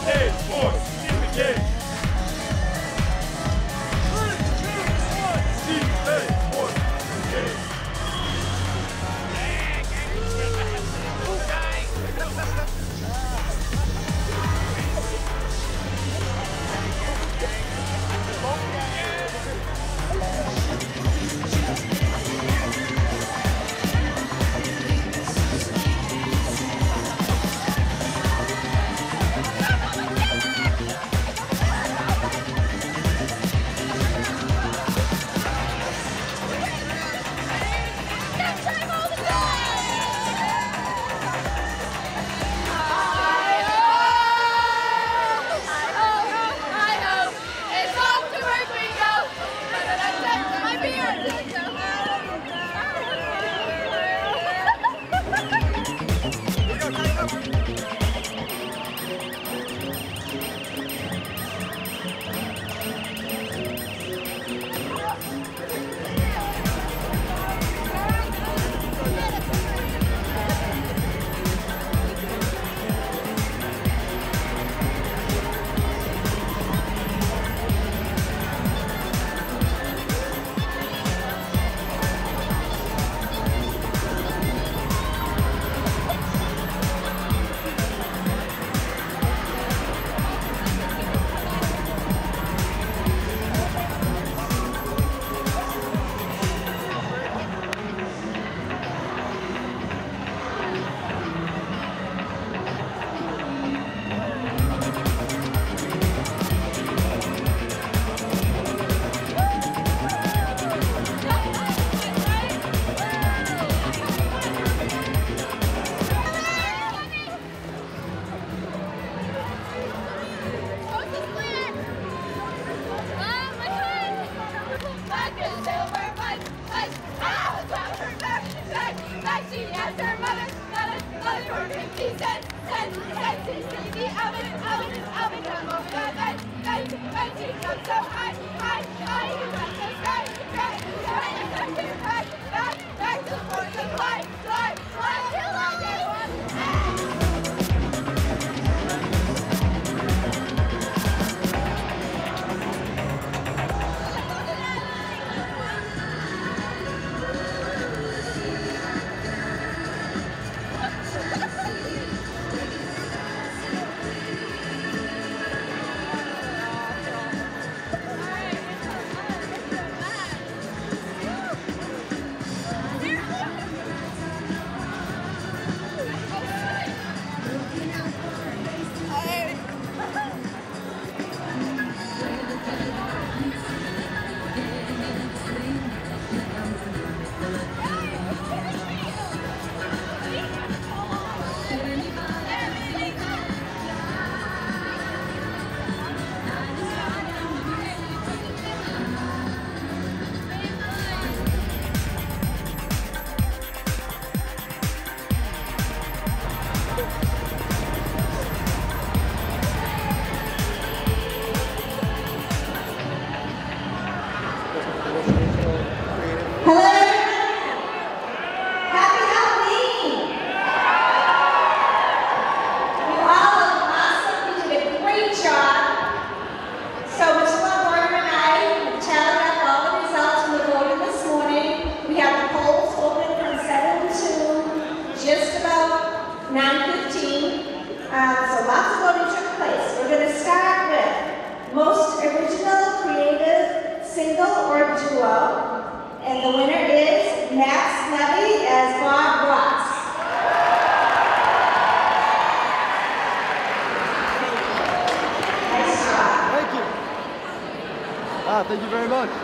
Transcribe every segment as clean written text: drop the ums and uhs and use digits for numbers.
Thank you very much.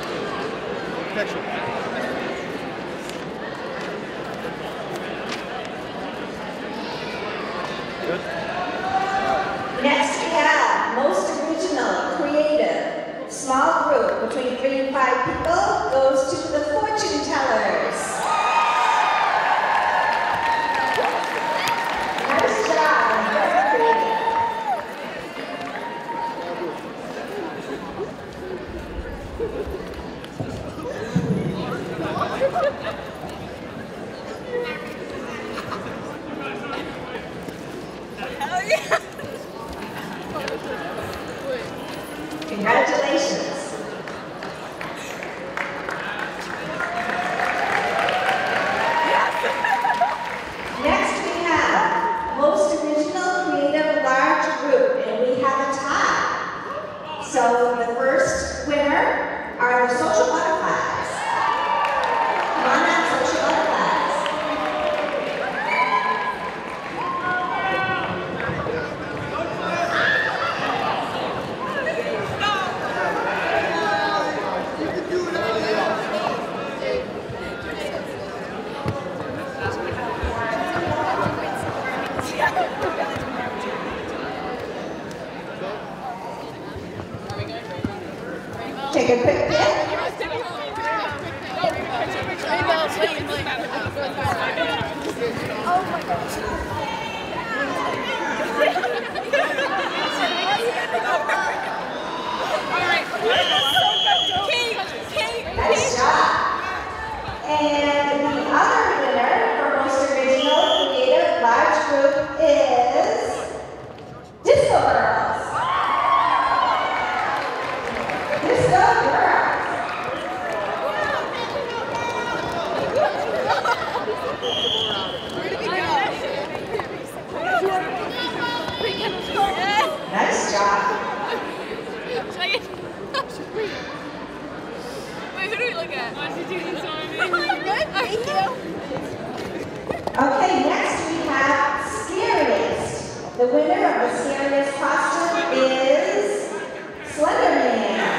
Protection. Good. Next we have most original, creative, small group between 3 and 5 people goes to the fortune tellers. Nice job, very creative. take a quick pic. Oh my gosh. Nice job. And the other winner for most original, creative, large group is Disco Girls. Disco Girls. Nice job. Wait, who do we look at? Why is he doing so many? Good, thank you. Okay, next we have Scariest. The winner of the Scariest costume is Slender Man.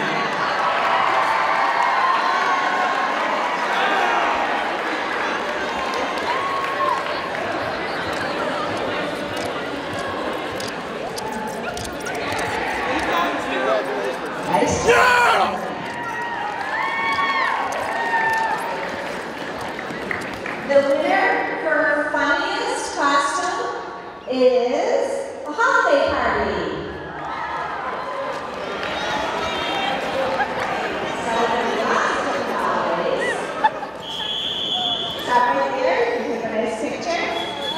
Nice job. The winner for funniest costume is a holiday party. Celebrating lots of different holidays. Stop right there, you can take a nice picture.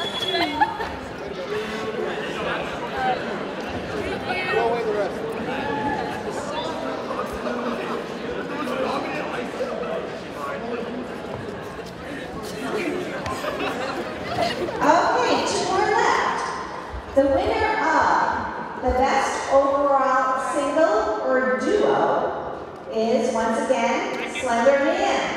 Throw away the rest. Okay, two more left. The winner of the best overall single or duo is once again Slender Man.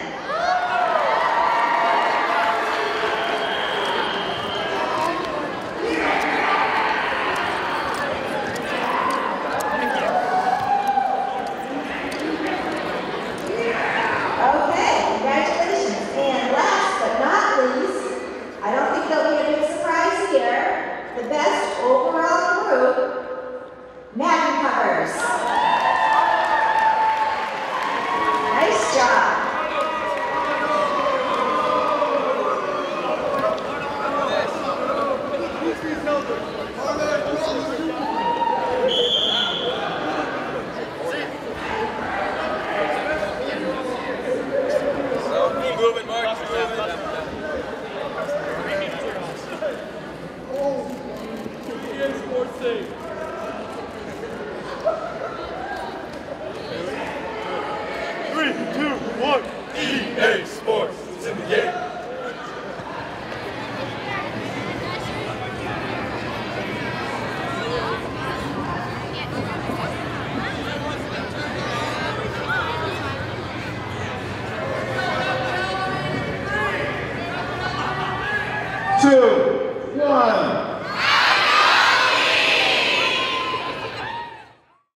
Okay, congratulations. And last but not least, I don't think there'll be a big surprise here. The best overall group, Madden Covers. Nice job. Keep moving, Mark. Sports Safe.